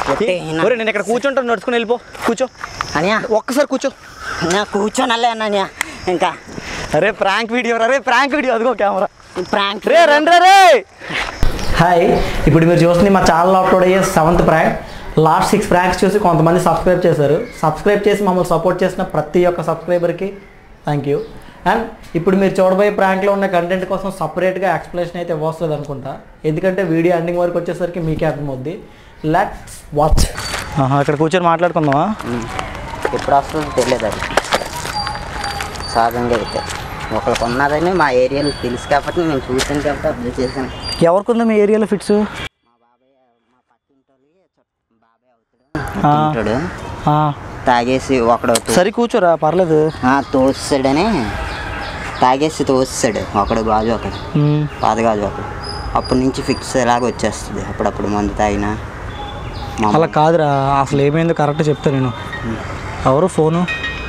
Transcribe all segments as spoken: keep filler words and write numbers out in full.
ఒరే నేను ఇక్కడ కూర్చుంటాను, నడుచుకుని వెళ్ళిపో. కూర్చో అనియా, ఒక్కసారి కూర్చో. నా కూర్చోనలే అన్నయ్య. ఇంకా అరే ప్రాంక్ వీడియో, అరే ప్రాంక్ వీడియో, అదిగో కెమెరా. ప్రాంక్ రే రండి రే. హాయ్, ఇప్పుడు మీరు చూస్తుంది మా ఛానల్లో అప్లోడ్ అయ్యే seventh prank. Last six pranks చూసి కొంతమంది సబ్స్క్రైబ్ చేశారు. సబ్స్క్రైబ్ చేసి మమ్మల్ని సపోర్ట్ చేసిన ప్రతి ఒక్క సబ్స్క్రైబర్కి థ్యాంక్ యూ. అండ్ ఇప్పుడు మీరు చూడబోయే ప్రాంక్లో ఉన్న కంటెంట్ కోసం సపరేట్గా ఎక్స్ప్లెనేషన్ అయితే ఇవ్వలేదు అనుకుంటా, ఎందుకంటే వీడియో ఎండింగ్ వరకు వచ్చేసరికి మీకే అర్థమవుద్ది. Let's watch. అక్కడ కూర్చొని మాట్లాడుకుందామా? ఎప్పుడు వస్తుందో తెలియదు. అది సహజంగా అయితే ఒకరికి ఉన్నదని మా ఏరియాలో తెలుసు కాబట్టి నేను చూసాను కాబట్టి అప్డేట్ చేశాను. ఎవరికి ఉందా మీ ఏరియాలో ఫిట్స్? మా బాబాయ్ మా పక్కింటి బాబాయ్ అవుతాడు, తాగేసి ఒకడు సరే కూర్చోరా పర్లేదు. తోస్తాడని తాగేసి తోస్తాడు ఒకడు, గాజు ఒకడు, పాత గాజు ఒకడు. అప్పటి నుంచి ఫిక్స్ ఎలాగ వచ్చేస్తుంది అప్పుడప్పుడు మందు తాగినా. అలా కాదురా, అసలు ఏమైందో కరెక్ట్ చెప్తా నేను. ఎవరు ఫోను?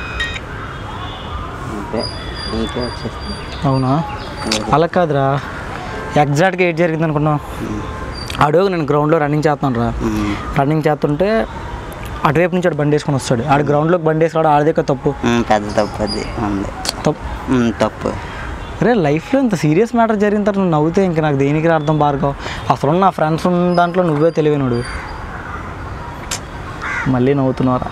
నీకే వచ్చేస్తుంది. అవునా? అలా కాదురా, ఎగ్జాక్ట్గా ఏం జరిగింది అనుకున్నావు? అడుగు నేను గ్రౌండ్లో రన్నింగ్ చేస్తాను రా. రన్నింగ్ చేస్తుంటే అటువైపు నుంచి అటు బండి వేసుకొని వస్తాడు. ఆడు గ్రౌండ్లోకి బండి వేసుకురాడు, ఆడదే తప్పు, పెద్ద తప్పు అది. తప్పు తప్పు అరే లైఫ్లో ఇంత సీరియస్ మ్యాటర్ జరిగిన తర్వాత నువ్వు నవ్వుతే ఇంక నాకు దేనికి అర్థం భార్గవ్. అసలు నా ఫ్రెండ్స్ ఉన్న దాంట్లో నువ్వే తెలివినోడు, మళ్ళీ నవ్వుతున్నావురా.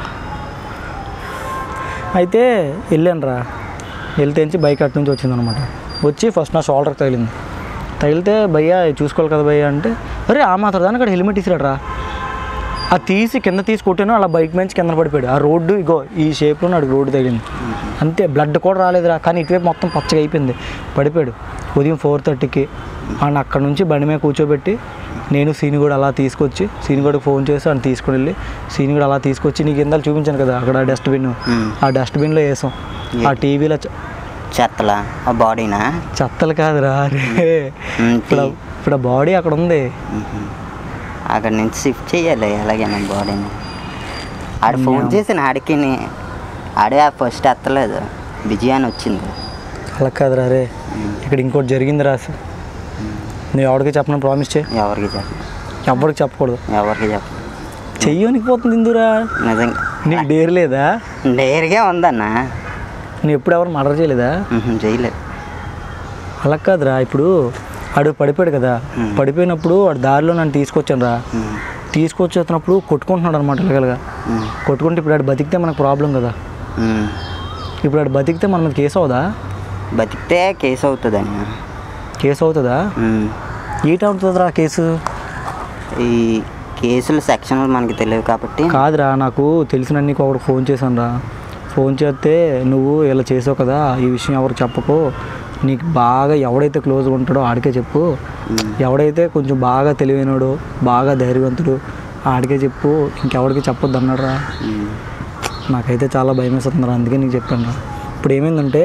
అయితే వెళ్ళాను రా, వెళ్తే నుంచి బైక్ అటు నుంచి వచ్చిందనమాట. వచ్చి ఫస్ట్ నా షోల్డర్కి తగిలింది. తగిలితే భయ్యా చూసుకోవాలి కదా భయ్యా అంటే, అరే ఆ మాత్రం దాని అక్కడ హెల్మెట్ తీసిరాడు రా. అది తీసి కింద తీసి కొట్టాను, అలా బైక్ నుంచి కింద పడిపోయాడు. ఆ రోడ్డు ఇగో ఈ షేప్లో నాడు రోడ్డు తగిలింది అంతే. బ్లడ్ కూడా రాలేదురా, కానీ ఇటువైపు మొత్తం పచ్చగా అయిపోయింది. పడిపోయాడు ఉదయం ఫోర్ థర్టీకి. ఆయన అక్కడ నుంచి బండి మీద కూర్చోబెట్టి నేను సీనిగూడ అలా తీసుకొచ్చి సీనిగూడకి ఫోన్ చేసి ఆయన తీసుకుని వెళ్ళి సీనిగూడ అలా తీసుకొచ్చి నీకు ఇందాక చూపించాను కదా అక్కడ డస్ట్బిన్, ఆ డస్ట్బిన్లో వేసాం. ఆ టీవీలో చెత్తలా ఆ బాడీనా? చెత్తలు కాదురా రే, ఇప్పుడు ఇప్పుడు ఆ బాడీ అక్కడ ఉంది. అక్కడ నుంచి షిఫ్ట్ చేయాలి ఎలాగైనా బాడీని. ఆడ ఫోన్ చేసిన ఆడికి ఆడే ఫస్ట్ ఎత్తలేదు, బిజీ అని వచ్చింది. అలా కాదురా రే, ఇక్కడ ఇంకోటి జరిగింది రా. నువ్వు ఎవరికి చెప్పను ప్రామిస్ చేయి. ఎవరికి చెప్ప ఎవరికి చెప్పకూడదు. ఎవరికి చెప్ప చెయ్యనికి పోతుంది ఇందురా. నిజంగా నీకు డేర్ లేదా? డేర్గా ఉందన్న. నువ్వు ఎప్పుడు ఎవరు మర్డర్ చేయలేదా? చేయలేదు. అలా కాదురా, ఇప్పుడు ఆడు పడిపోయాడు కదా, పడిపోయినప్పుడు వాడు దారిలో నన్ను తీసుకొచ్చాను రా. తీసుకొచ్చేస్తున్నప్పుడు కొట్టుకుంటున్నాడు అనమాట ఇలాగలగా. కొట్టుకుంటే ఇప్పుడు ఆడు బతికితే మనకు ప్రాబ్లం కదా. ఇప్పుడు ఆడు బతికితే మన మీద కేసు అవుదా? బతికితే కేసు అవుతుందని. కేసు అవుతుందా? ఏంటి అవుతుందిరా కేసు? ఈ కేసులు సెక్షన్లు మనకి తెలియదు కాబట్టి. కాదురా, నాకు తెలిసిన నీకు ఒకటి ఫోన్ చేశాను రా. ఫోన్ చేస్తే నువ్వు ఇలా చేసావు కదా, ఈ విషయం ఎవరికి చెప్పకు, నీకు బాగా ఎవడైతే క్లోజ్గా ఉంటాడో ఆడికే చెప్పు, ఎవడైతే కొంచెం బాగా తెలివైనడు బాగా ధైర్యవంతుడు ఆడికే చెప్పు, ఇంకెవడికి చెప్పొద్దు అన్నాడు రా. నాకైతే చాలా భయం వేస్తుంది రా, అందుకే నీకు చెప్పాను రా. ఇప్పుడు ఏమైందంటే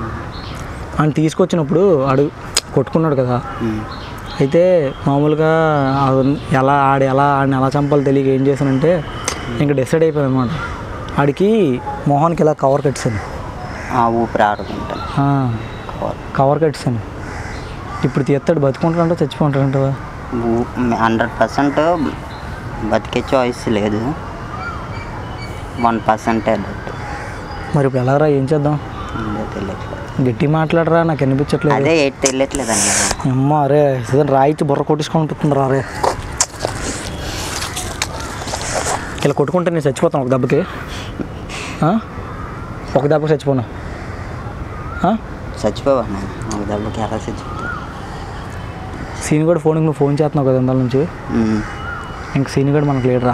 ఆయన తీసుకొచ్చినప్పుడు ఆడు కొట్టుకున్నాడు కదా. అయితే మామూలుగా ఎలా ఆడి ఎలా ఆడిని ఎలా చంపాలో తెలియక ఏం చేశానంటే ఇంకా డిసైడ్ అయిపోయాను అనమాట. ఆడికి మొహానికి ఇలా కవర్ కట్టాను, ఊపిరి ఆడుకుంటాను, కవర్ కట్టాను. ఇప్పుడు తీస్తాడు బతుకుంటాడంట చచ్చిపోతాడంటవా? హండ్రెడ్ పర్సెంట్ బతికే చాయిస్ లేదు, వన్ పర్సెంటే. మరి ఇప్పుడు ఎలారా, ఏం చేద్దాం? తెలియట్లేదు. గట్టి మాట్లాడరా, నాకు అనిపించట్లేదు. అదే ఏంటి తెలియట్లేదు అండి. అమ్మ అరే ఏదైనా రాయిచ్చి బుర్ర కొట్టించుకుంటుంది రా రే. ఇలా కొట్టుకుంటే నేను చచ్చిపోతాను ఒక దెబ్బకి, ఒక దెబ్బకి చచ్చిపోనా? చచ్చిపోవా ఒక దెబ్బకి ఎలా చచ్చిపోతా? సీనిగడ్ ఫోన్కి నువ్వు ఫోన్ చేస్తున్నావు కదా ఇందాల నుంచి, ఇంక సీనిగడ్ మనకు లేడురా.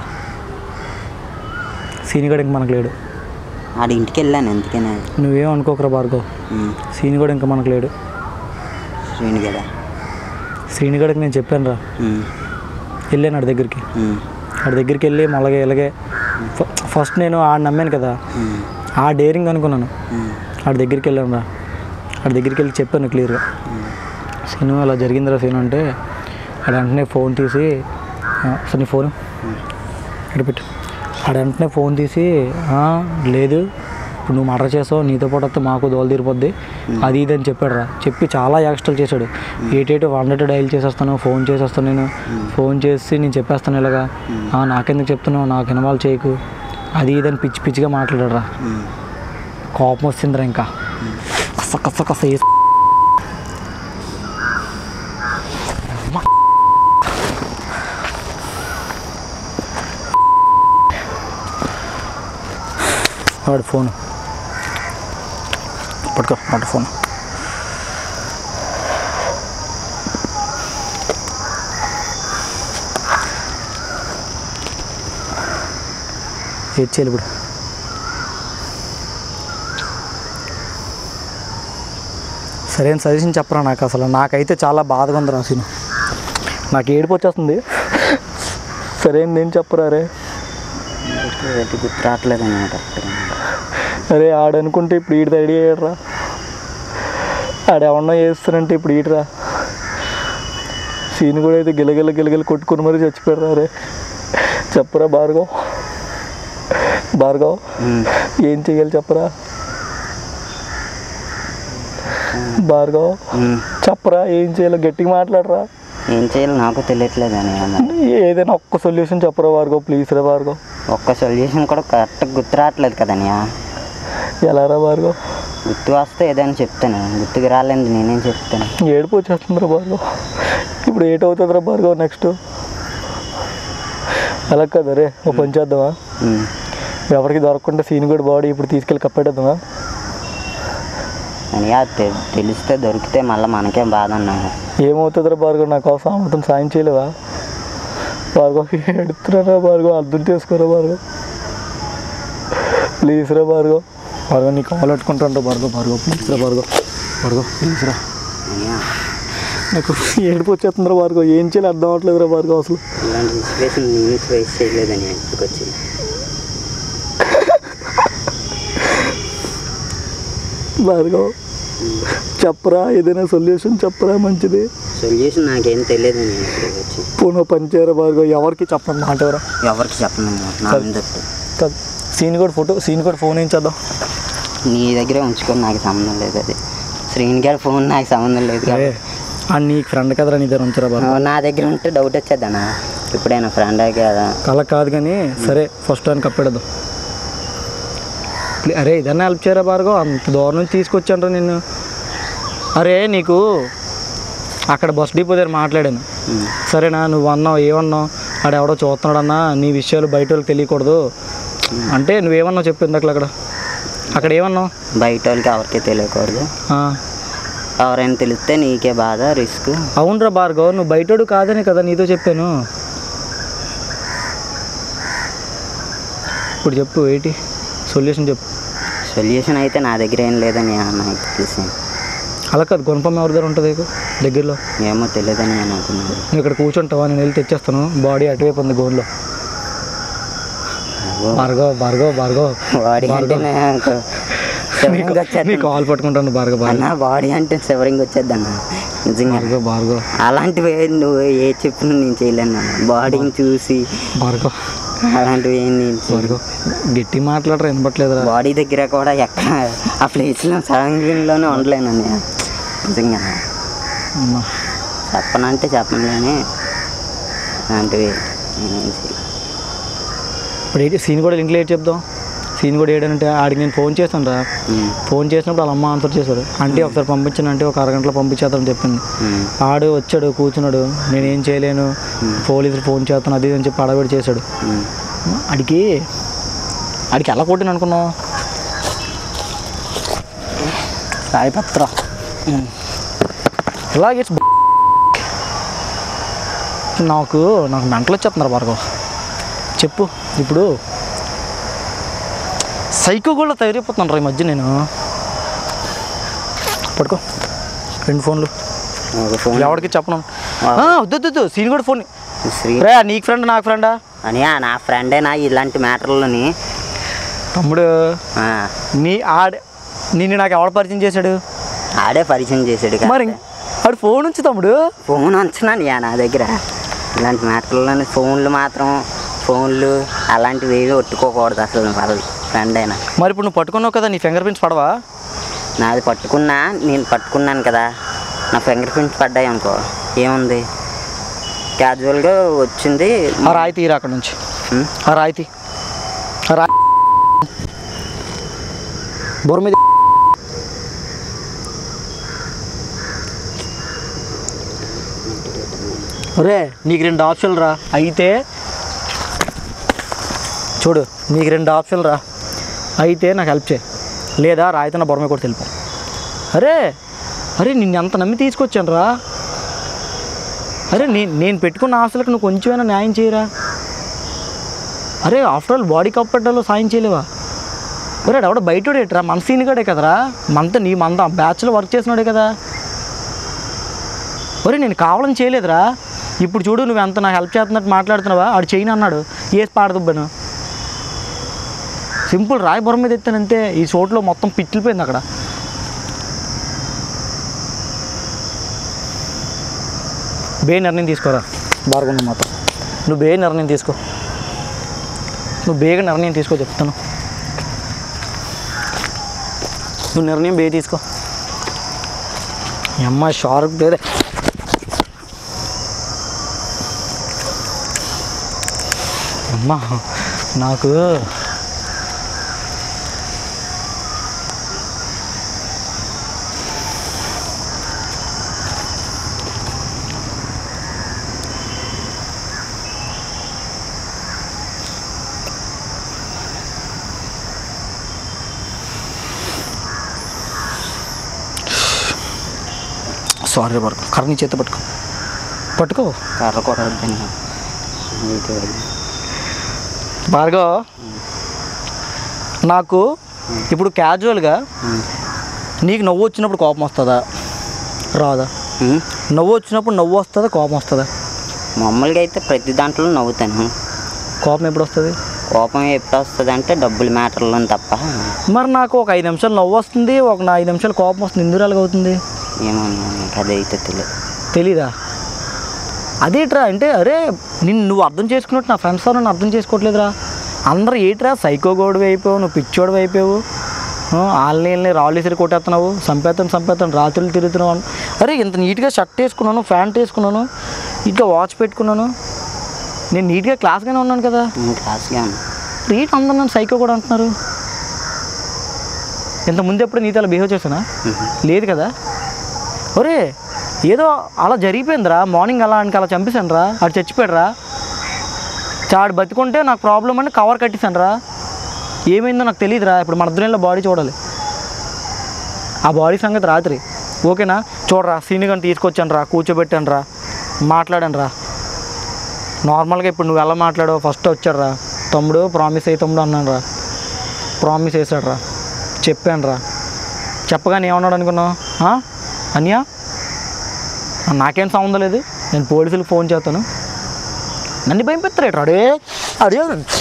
సీనిగడ్ ఇంక మనకు లేడు. ఆడి ఇంటికి వెళ్ళాను ఎందుకనే. నువ్వేం అనుకోకరా భార్గవ్, సీనిగడ్ ఇంకా మనకు లేడు. శ్రీనిగడ శ్రీనిగడ్కి నేను చెప్పాను రా, వెళ్ళాను ఆడి దగ్గరికి. ఆడి దగ్గరికి వెళ్ళి మళ్ళీ ఇలాగే ఫస్ట్ నేను ఆడ నమ్మాను కదా, ఆ డేరింగ్ అనుకున్నాను. ఆడి దగ్గరికి వెళ్ళాను రా, ఆడి దగ్గరికి వెళ్ళి చెప్పాను క్లియర్గా, సీను అలా జరిగిందిరా సీను అంటే ఆడ వెంటనే ఫోన్ తీసి, సార్ నీ ఫోను ఇక్కడ పెట్టు. ఆడ వెంటనే ఫోన్ తీసి లేదు ఇప్పుడు నువ్వు మర్డర్ చేసావు, నీతో పాటు వస్తే మాకు దోలు తీరిపోద్ది, అది ఇది అని చెప్పాడు రా. చెప్పి చాలా ఎక్స్ట్రాలు చేశాడు. ఏటేటో హండ్రెడ్ డైల్ చేసేస్తాను, ఫోన్ చేసేస్తాను, నేను ఫోన్ చేసి నేను చెప్పేస్తాను ఇలాగా, నాకెందుకు చెప్తున్నావు, నాకు ఇన్వాల్వ్ చేయకు, అది ఇదని పిచ్చి పిచ్చిగా మాట్లాడాడు రా. కోపం వచ్చిందిరా. ఇంకా కస కస కస వేసి వాడు ఫోన్ పట్టుకో, వాడు ఫోన్ ఏది చేయాలి ఇప్పుడు? సరైన సజెషన్ చెప్పరా నాకు. అసలు నాకైతే చాలా బాధగా ఉంది రాసిన, నాకు ఏడుపు వచ్చేస్తుంది. సరైనది ఏం చెప్పరా రే? గుర్తు రావట్లేదు అనమాట. అరే ఆడనుకుంటే ఇప్పుడు ఈడు రెడీ అయ్యాడురా, ఆడేమన్నా చేస్తానంటే ఇప్పుడు ఈడరా. సీన్ కూడా అయితే గిలగిల గిలగిల కొట్టుకుని మరీ చచ్చిపోయారా. రే చెప్పరా భార్గవ్, భార్గవ్ ఏం చెయ్యాలి చెప్పరా? భార్గవ్ చెప్పరా ఏం చేయాలో, గట్టిగా మాట్లాడరా. ఏం చేయాలో నాకు తెలియట్లేదు అని. ఏదైనా ఒక్క సొల్యూషన్ చెప్పరా భార్గవ్, ప్లీజ్ రా భార్గవ్. ఒక్క సొల్యూషన్ కూడా కరెక్ట్గా గుర్తు రావట్లేదు కదనియా. ఎలా రా భార్గవ్? గుర్తు వస్తే ఏదైనా చెప్తాను, గుర్తుకు రాలేదు నేనేం చెప్తాను. ఏడుపు వచ్చేస్తుందిరా భార్గవ్. ఇప్పుడు ఏటవుతుందిరా భార్గవ్ నెక్స్ట్? అలా కదా రే, ఓ పని చేద్దామా, ఎవరికి దొరకకుండా సీన్ కూడా బాడీ ఇప్పుడు తీసుకెళ్ళి కప్పెట్టేద్దామా? అని తెలిస్తే దొరికితే మళ్ళీ మనకేం బాధ అన్నాను. ఏమవుతుందిరా భార్గవ్, నాకు అవసరం సాయం చేయలేవా భార్గవ్? ఎడుతున్నారా భార్గవ్, అర్థం చేసుకోరా భార్గవ్, ప్లీజ్ రా భార్గవ్. భార్గవ్ నీకు కాల్ పెట్టుకుంటాను రా భార్గవ్, భార్గవ్ ప్లీజ్ రా భార్గవ్, భార్గవ్ ప్లీజ్ రా. నాకు ఏడుపు వచ్చేస్తుందిరా భార్గవ్, ఏం చేయాలి అర్థం అవ్వట్లేదురా భార్గవ్. అసలు ఇలాంటి సిచ్యువేషన్ నేను ఫేస్ చేయలేదని వచ్చి భార్గవ్ చెప్పరా, ఏదైనా సొల్యూషన్ చెప్పరా మంచిది. సొల్యూషన్ నాకేం తెలియదు. పోను పని చేయరా భార్గవ్, ఎవరికి చెప్పండి మాట ఎవరా, ఎవరికి చెప్పను. సీన్ కూడా ఫోటో సీన్ కూడా ఫోన్ ఏం చేద్దాం, నీ దగ్గరే ఉంచుకొని నాకు సంబంధం లేదు. అది శ్రీని గారి ఫోన్ నాకు సంబంధం లేదు. నీకు ఫ్రెండ్ కదరా, నీ దగ్గర ఉంచరా బాబు? నా దగ్గర ఉంటే డౌట్ వచ్చేద్దన్నా, ఇప్పుడైనా ఫ్రెండ్ కదా. అలా కాదు కానీ సరే ఫస్ట్ అని కప్పెడదాం. అరే ఇదన్నా హెల్ప్ చేయరా భార్గవ్, అంత దూరం నుంచి తీసుకొచ్చాను నిన్ను. అరే నీకు అక్కడ బస్ డిపో దగ్గర మాట్లాడాను, సరేనా? నువ్వు అన్నావు ఏమన్నావు, ఆడ ఎవడో చూస్తున్నాడన్నా, నీ విషయాలు బయట వాళ్ళకి తెలియకూడదు అంటే నువ్వేమన్నావు చెప్పు ఇందాక. అక్కడ అక్కడ ఏమన్నావు? బయట వాళ్ళకి ఎవరికి తెలియకూడదు, ఎవరైనా తెలిస్తే నీకే బాధ, రిస్క్. అవునరా భార్గవ్, నువ్వు బయటోడు కాదని కదా నీతో చెప్పాను. ఇప్పుడు చెప్పు ఏంటి సొల్యూషన్ చెప్పు. సొల్యూషన్ అయితే నా దగ్గర ఏం లేదని నాకు తెలిసి. అలా కాదు, గుణపం ఎవరి దగ్గర ఉంటుంది దగ్గరలో? ఏమో తెలియదని నేను అనుకున్నాను. నువ్వు ఇక్కడ కూర్చుంటావా, నేను వెళ్ళి తెచ్చేస్తాను. బాడీ అటువైపు ఉంది గోన్లో. భార్గవ్ భార్గవ్ భార్గవ్ బాడీ అంటే నీ కాల్ పట్టుకుంటాను భార్గవ్. అన్న బాడీ అంటే సెవరింగ్ వచ్చేద్ది అన్న నిజంగా. భార్గవ్ భార్గవ్ అలాంటివి నువ్వు ఏ చెప్పినా నేను చేయలేను అన్న. బాడీని చూసి భార్గవ్ అలాంటివి ఏం భార్గవ్ గట్టి మాట్లాడరా, వినపట్లేదురా. బాడీ దగ్గర కూడా ఎక్కడ ఆ ప్లేస్లో సరౌండింగ్లోనే ఉండలేను అన్నయ్య నిజంగా. చెప్పనంటే చెప్పను కానీ అలాంటివి ఇప్పుడు ఏంటి సీన్ కూడా లింక్ లేట్ చెప్దాం. సీన్ కూడా ఏంటంటే ఆడికి నేను ఫోన్ చేస్తాను రా, ఫోన్ చేసినప్పుడు వాళ్ళ అమ్మ ఆన్సర్ చేశాడు. అంటే ఒకసారి పంపించాను అంటే ఒక అరగంటలో పంపించేద్దామని చెప్పింది. ఆడు వచ్చాడు కూర్చున్నాడు, నేనేం చేయలేను పోలీసులు ఫోన్ చేస్తాను అది అని చెప్పి అడవిడి చేశాడు. అడికి అడికి ఎలా కొట్టిన అనుకున్నావు? సాయిపత్ర ఇలాగే నాకు నాకు మెంటలు వచ్చేస్తున్నారు భార్గవ్. చెప్పు ఇప్పుడు సైకో కూడా తయారైపోతున్నాను రా ఈ మధ్య నేను. పట్టుకో రెండు ఫోన్లు, ఎవరికి చెప్పను. వద్దు వద్దు సీన్ కూడా ఫోన్. రే నీకు ఫ్రెండ్ నాకు ఫ్రెండా? అని నా ఫ్రెండే నా ఇలాంటి మ్యాటర్లోని. తమ్ముడు నీ ఆడ నిన్ను నాకు ఎవడ పరిచయం చేశాడు? ఆడే పరిచయం చేశాడు. మరి ఆడు ఫోన్ ఉంచు తమ్ముడు. ఫోన్ ఉంచున్నాను నా దగ్గర. ఇలాంటి మ్యాటర్లోని ఫోన్లు మాత్రం ఫోన్లు అలాంటివి ఏవి ఒట్టుకోకూడదు అసలు వాళ్ళ ఫ్రెండ్ అయినా. మరి ఇప్పుడు నువ్వు పట్టుకున్నావు కదా, నీ ఫింగర్ ప్రింట్స్ పడవా? నాది పట్టుకున్నా, నేను పట్టుకున్నాను కదా, నా ఫింగర్ ప్రింట్స్ పడ్డాయి అనుకో, ఏముంది క్యాజువల్గా వచ్చింది. ఆ రాయి తీరా అక్కడ నుంచి, ఆ రాయి తీ, ఆ రాయి బొర మీద. రే నీకు రెండు ఆప్షన్లు రా, అయితే చూడు నీకు రెండు ఆప్షన్లు రా, అయితే నాకు హెల్ప్ చేయి, లేదా రాయితే నా బొరమే కూడా తెలిపి. అరే అరే నిన్ను ఎంత నమ్మి తీసుకొచ్చాను రా. అరే నీ నేను పెట్టుకున్న ఆశలకు నువ్వు కొంచెమైనా న్యాయం చేయరా. అరే ఆఫ్టర్ ఆల్ బాడీ కప్పట్లో సాయం చేయలేవా? ఒరే ఎవడ బయటోడేట్రా, మన సీనిగాడే కదరా, మనతో నీ మన బ్యాచ్లో వర్క్ చేసినాడే కదా. ఒరే నేను కావాలని చేయలేదురా. ఇప్పుడు చూడు నువ్వు ఎంత నాకు హెల్ప్ చేస్తున్నట్టు మాట్లాడుతున్నావా, ఆడు చేయను అన్నాడు, ఏసి పాడదుబ్బాను. సింపుల్ రాయి బొర మీద ఎత్తానంతే, ఈ చోట్లో మొత్తం పిచ్చిలిపోయింది అక్కడ. బే నిర్ణయం తీసుకోరా బాగున్నా మాత్రం, నువ్వు బే నిర్ణయం తీసుకో, నువ్వు బేగా నిర్ణయం తీసుకో చెప్తాను. నువ్వు నిర్ణయం బే తీసుకో. ఈ అమ్మాయి షార్ప్ లేదే. అమ్మా నాకు సారీ పట్టుకో, కర్ర నీ చేత పట్టుకో, పట్టుకో కర్ర కూడా భార్గవ్. నాకు ఇప్పుడు క్యాజువల్గా నీకు నవ్వు వచ్చినప్పుడు కోపం వస్తుందా రాదా? నవ్వు వచ్చినప్పుడు నవ్వు వస్తుందా కోపం వస్తుందా? మామూలుగా అయితే ప్రతి దాంట్లో నవ్వుతాను. కోపం ఎప్పుడు వస్తుంది? కోపం ఎప్పుడు వస్తుంది అంటే డబ్బులు మ్యాటర్లో తప్ప. మరి నాకు ఒక ఐదు నిమిషాలు నవ్వు వస్తుంది, ఒక ఐదు నిమిషాలు కోపం వస్తుంది, ఎందుకు అలాగ అవుతుంది? ఏమో నాకు అదైతే తెలియదు. తెలీదా? అదేట్రా అంటే, అరే నిన్ను నువ్వు అర్థం చేసుకున్నట్టు నా ఫ్రెండ్స్ నన్ను అర్థం చేసుకోవట్లేదురా. అందరూ ఏట్రా సైకో గోడివి అయిపోయావు, నువ్వు పిచ్చోడివి అయిపోయావు, ఆన్లైన్లో రాళ్ళు ఇసిరి కొట్టేస్తున్నావు, సంపేతాను సంపేతాను రాత్రులు తిరుగుతున్నావు. అరే ఇంత నీట్గా షర్ట్ వేసుకున్నాను, ప్యాంట్ వేసుకున్నాను, ఇట్లా వాచ్ పెట్టుకున్నాను, నేను నీట్గా క్లాస్గానే ఉన్నాను కదా. క్లాస్గా రీట్ అందరూ నన్ను సైకో కూడా అంటున్నారు. ఇంతకుముందు ఎప్పుడు నీతో అలా బిహేవ్ చేశానా? లేదు కదా. ఒరే ఏదో అలా జరిగిపోయిందిరా, మార్నింగ్ అలా ఆయనకి అలా చంపేశాను రా, ఆడు చచ్చిపోయాడు రా, చాడు బతికుంటే నాకు ప్రాబ్లం అని కవర్ కట్టేశాను రా. ఏమైందో నాకు తెలియదురా. ఇప్పుడు మన ఇద్దరిలో బాడీ చూడాలి, ఆ బాడీ సంగతి రాత్రి ఓకేనా. చూడరా సీని కానీ తీసుకొచ్చాను రా, కూర్చోబెట్టాను రా, మాట్లాడాను రా నార్మల్గా. ఇప్పుడు నువ్వు ఎలా మాట్లాడావు, ఫస్ట్ వచ్చాడు రా, తమ్ముడు ప్రామిస్ అయ్యి తమ్ముడు అన్నాను రా, ప్రామిస్ వేసాడు రా, చెప్పాను రా. చెప్పగానే ఏమన్నాడు అనుకున్నావు? అన్యా నాకేం సంబంధం లేదు, నేను పోలీసులకు ఫోన్ చేస్తాను, నన్ను భయపెత్తారేట అడే అడే.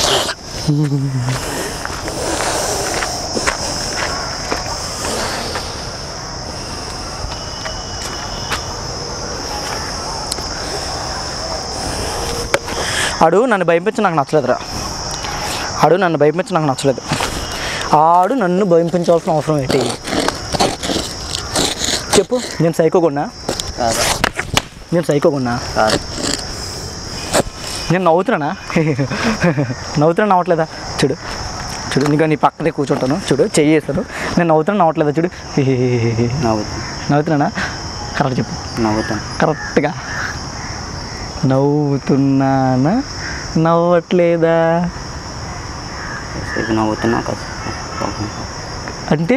ఆడు నన్ను భయపించి నాకు నచ్చలేదురా, ఆడు నన్ను భయపించి నాకు నచ్చలేదు. ఆడు నన్ను భయపించాల్సిన అవసరం ఏంటి చెప్పు? నేను సైకోకున్నా? నేను సైకోకున్నా? నేను నవ్వుతున్నానా? నవ్వుతున్నా నవ్వట్లేదా? చూడు చూడు నీకు నీ పక్కనే కూర్చుంటాను, చూడు చెయ్యి వేస్తాను, నేను నవ్వుతున్నా నవ్వట్లేదా? చూడు నవ్వుతున్నానా? కరెక్ట్ చెప్పు. నవ్వుతాను కరెక్ట్గా. నవ్వుతున్నానా నవ్వట్లేదా? నవ్వుతున్నా అంటే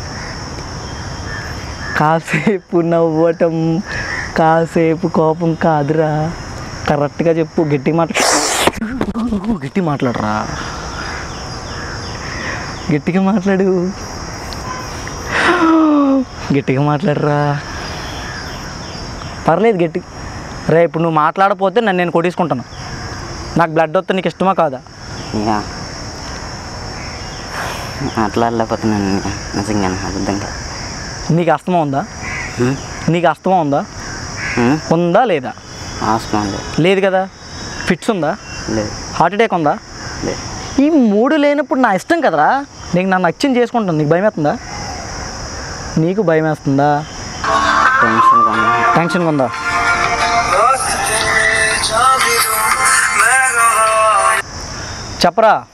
కాసేపు నవ్వటం కాసేపు కోపం కాదురా, కరెక్ట్గా చెప్పు. గట్టిగా మాట్లా గట్టి మాట్లాడరా, గట్టిగా మాట్లాడు, గట్టిగా మాట్లాడరా. పర్లేదు గట్టి. రే ఇప్పుడు నువ్వు మాట్లాడపోతే నన్ను నేను కొట్టేసుకుంటాను, నాకు బ్లడ్ వస్తే నీకు ఇష్టమా కాదా? మాట్లాడలేకపోతున్నాను నిజంగా అర్థంగా. నీకు అస్తమా ఉందా? నీకు అస్తమా ఉందా? ఉందా లేదా? లేదు కదా. ఫిట్స్ ఉందా? లేదు. హార్ట్ అటాక్ ఉందా? లేదు. ఈ మూడు లేనప్పుడు నా ఇష్టం కదరా, నీకు నన్ను నచ్చింది చేసుకుంటాను, నీకు భయం అవుతుందా? నీకు భయం వేస్తుందా? టెన్షన్ కానీ టెన్షన్గా ఉందా? చెప్పరా.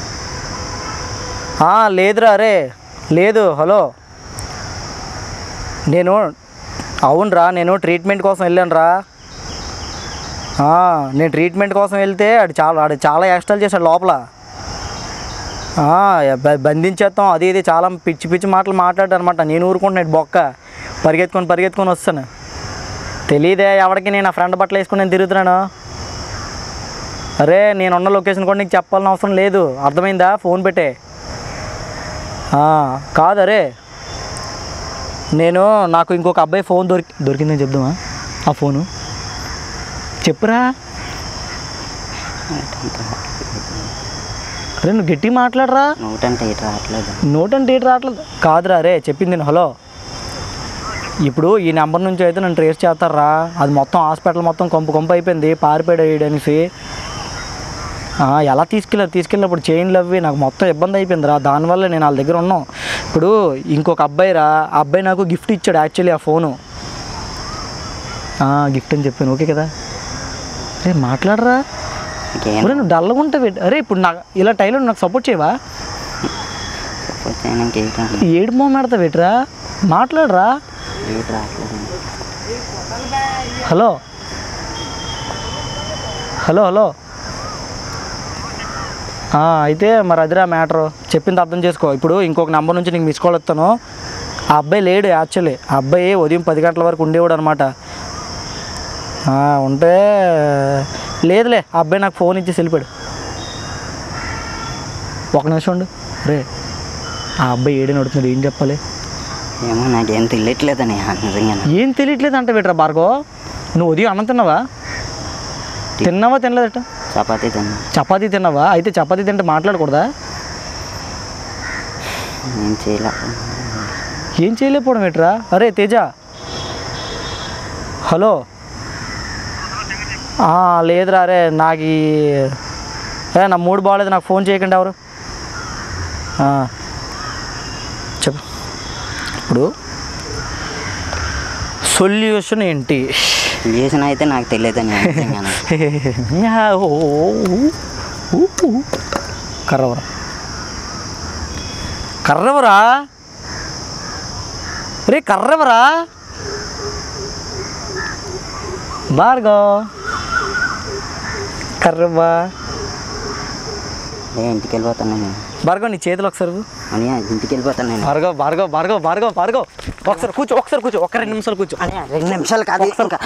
లేదురా. అరే లేదు. హలో, నేను అవునరా నేను ట్రీట్మెంట్ కోసం వెళ్ళాను రా. నేను ట్రీట్మెంట్ కోసం వెళ్తే ఆడు చాలా ఆడు చాలా ఎక్స్ట్రాలు చేశాడు లోపల. బంధించేస్తాం అది ఇది చాలా పిచ్చి పిచ్చి మాటలు మాట్లాడాడు అనమాట. నేను ఊరుకుంటున్నాడు బొక్క పరిగెత్తుకొని పరిగెత్తుకొని వస్తాను. తెలియదే ఎవరికి నేను నా ఫ్రెండ్ బట్టలు వేసుకొని నేను తిరుగుతున్నాను. అరే నేనున్న లొకేషన్ కూడా నీకు చెప్పాలని అవసరం లేదు, అర్థమైందా? ఫోన్ పెట్టే. కాదు అరే నేను నాకు ఇంకొక అబ్బాయి ఫోన్ దొరికి దొరికిందని చెప్దామా? ఆ ఫోను చెప్పురా. అరే నువ్వు గట్టి మాట్లాడరా. నోట్ అంటే ఏటి రావట్లేదు. నోట్ అంటే ఏటి రావట్లేదు కాదురా. అరే చెప్పింది నేను. హలో, ఇప్పుడు ఈ నెంబర్ నుంచి అయితే నన్ను ట్రేస్ చేస్తారా. అది మొత్తం హాస్పిటల్ మొత్తం కంపు కంపు అయిపోయింది పారిపోయాడు అనేసి. ఎలా తీసుకెళ్ళారు తీసుకెళ్ళినప్పుడు చైన్లు అవి నాకు మొత్తం ఇబ్బంది అయిపోయింది రా. దానివల్ల నేను వాళ్ళ దగ్గర ఉన్నాం. ఇప్పుడు ఇంకొక అబ్బాయి రా, ఆ అబ్బాయి నాకు గిఫ్ట్ ఇచ్చాడు యాక్చువల్లీ ఆ ఫోను. గిఫ్ట్ అని చెప్పాను ఓకే కదా. అరే మాట్లాడరా. అరే నువ్వు డల్గా ఉంటావు. అరే ఇప్పుడు నాకు ఇలా టైంలో నాకు సపోర్ట్ చేయవా? ఏడు మో మెడతా పెట్టరా. మాట్లాడరా. హలో హలో హలో అయితే మరి అదిరా మ్యాటరు. చెప్పింది అర్థం చేసుకో. ఇప్పుడు ఇంకొక నెంబర్ నుంచి నీకు మిస్ కాల్ వస్తాను. ఆ అబ్బాయి లేడు యాక్చువల్లీ. ఆ అబ్బాయి ఉదయం పది గంటల వరకు ఉండేవాడు అనమాట. ఉంటే లేదులే ఆ అబ్బాయి నాకు ఫోన్ ఇచ్చి వెళ్ళిపోయాడు. ఒక నిమిషం ఉండు. రే ఆ అబ్బాయి ఏడని అడుగుతున్నాడు, ఏం చెప్పాలి? ఏమో నాకేం తెలియట్లేదని. నిజంగా ఏం తెలియట్లేదు అంటే పెట్టరా భార్గవ్. నువ్వు ఉదయం అన్నం తిన్నావా? తిన్నావా తినలేదట? చపాతీ తిన్నా. చపాతీ తిన్నావా? అయితే చపాతీ తింటే మాట్లాడకూడదా? ఏం చేయలే. ఏం చేయలేకపోవడం ఏంట్రా? అరే తేజ హలో. లేదురా. అరే నాకు ఏ నా మూడు బాగాలేదు, నాకు ఫోన్ చేయకండి ఎవరు. చెప్పు. ఇప్పుడు సొల్యూషన్ ఏంటి? సొల్యూషన్ అయితే నాకు తెలియదని. కర్రవరా కర్రవరా రే కర్రవరా భార్గవ్ కర్రవ్వా. ఇంటికి వెళ్ళిపోతాను నేను. భార్గవ్ నీ చేతులు ఒకసారి అని ఇంటికి వెళ్ళిపోతాను నేను. భార్గవ్ భార్గవ్ భార్గవ్ భార్గవ్ భార్గవ్ ఒకసారి కూర్చో ఒకసారి కూర్చో ఒక రెండు నిమిషాలు కూర్చో. రెండు నిమిషాలు కాదు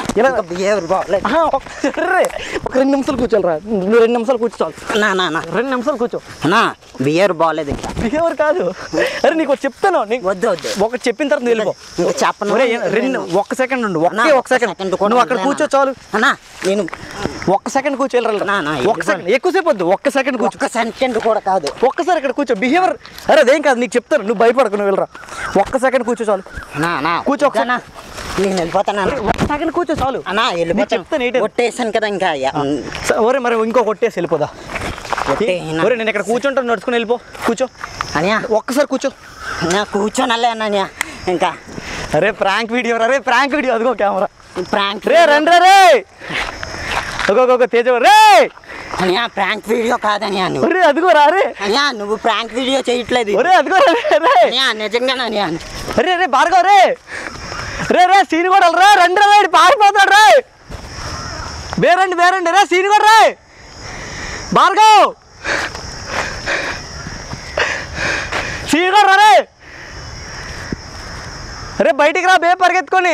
ఒక రెండు నిమిషాలు కూర్చోరా. నువ్వు రెండు నిమిషాలు కూర్చోవాలి. నా నా రెండు నిమిషాలు కూర్చో. నా బిహేవియర్ బాగాలేదు. ఇంకా బిహేవియర్ కాదు. అరే నీకు చెప్తాను. నీకు వద్దు వద్దు ఒకటి చెప్పిన తర్వాత నువ్వు వెళ్ళిపో. చెప్పను. రెండు ఒక్క సెకండ్ ఉండు. ఒకే ఒక సెకండ్ నువ్వు అక్కడ కూర్చో చాలు. అన్నా నేను ఒక్క సెకండ్ కూర్చోవాలి. ఒక్క సెకండ్ ఎక్కువసేపు వద్దు. ఒక్క సెకండ్ కూర్చో. ఒక్క సెకండ్ కూడా కాదు. ఒక్కసారి ఇక్కడ కూర్చో. బిహేవియర్ అరే అదేం కాదు నీకు చెప్తాను. నువ్వు భయపడకు, నువ్వు వెళ్ళరా. ఒక్క సెకండ్ కూర్చో చాలు. కూర్చో. ఒకసారి నేను వెళ్ళిపోతాను. ఒక్క సెకండ్ కూర్చో చాలు. అన్నా వెళ్ళిపోతాను. కొట్టేసాను కదా ఇంకా. ఒరే మరి ఇంకో కొట్టేసి వెళ్ళిపోదా. ఒరే నేను ఇక్కడ కూర్చుంటాను, నడుచుకుని వెళ్ళిపో. కూర్చో అనియా. ఒక్కసారి కూర్చో. అన్నా కూర్చోనలే అన్నయ్య ఇంకా. అరే ప్రాంక్ వీడియో రే ప్రాంక్ వీడియో. అదిగో కెమెరా ప్రాంక్. రే రండి రే. ఒక్కొక్క తేజ రే. అనియా ప్రాంక్ వీడియో కాదనియా. నువ్వు రే అదిగో రా రే. అనియా నువ్వు ప్రాంక్ వీడియో చేయట్లేదు. ఒరే అదిగో రే. అనియా నిజంగానే అనియా. రే రే భార్గవ్ రే. రే రే సీన్ కూడా రా. రండి రా. పారిపోతాడు రా. వేరండి వేరండి రే. సీన్ కూడా రా భార్గవ్. సీన్ కూడా రా రే. రే బయటికి రా బే పరిగెత్తుకొని.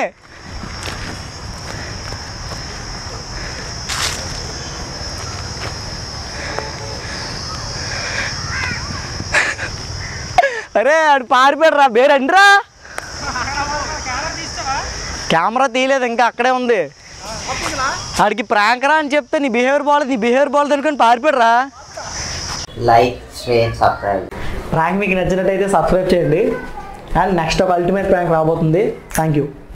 అరే ఆడు పారిపోయాడు రా. బేరండి రా. కెమెరా తీయలేదు ఇంకా, అక్కడే ఉంది. ఆడికి ప్రాంక్ రా అని చెప్తే నీ బిహేవియర్ బాగాలేదు, నీ బిహేవియర్ బాగాలేదు అనుకుని పారిపోయాడు రా. Like share subscribe. ప్రాంక్ మీకు నచ్చినట్టయితే సబ్స్క్రైబ్ చేయండి. అండ్ నెక్స్ట్ ఒక అల్టిమేట్ ప్రాంక్ రాబోతుంది. Thank you.